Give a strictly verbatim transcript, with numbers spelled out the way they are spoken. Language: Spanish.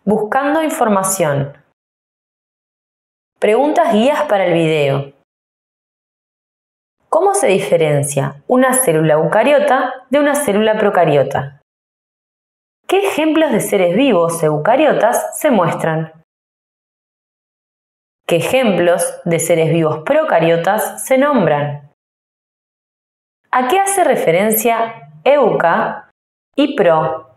Buscando información. Preguntas guías para el video. ¿Cómo se diferencia una célula eucariota de una célula procariota? ¿Qué ejemplos de seres vivos eucariotas se muestran? ¿Qué ejemplos de seres vivos procariotas se nombran? ¿A qué hace referencia euca y pro?